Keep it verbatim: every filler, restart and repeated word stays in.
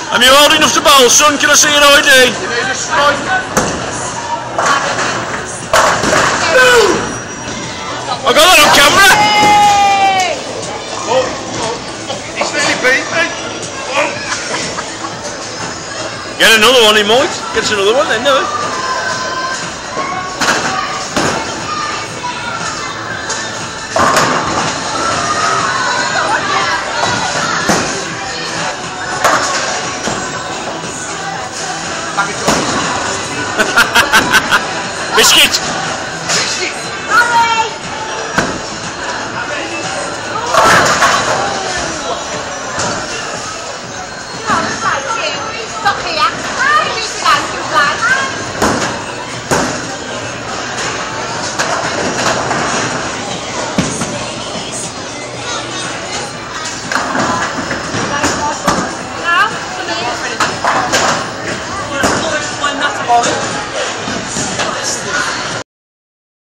Am you old enough to bowl, son? Can I see your I D? You need a strike. I got that on camera! Oh, oh, he's nearly beat me. Oh. Get another one, he might. Gets another one then, no? Biscuit! Biscuit! Now, come here.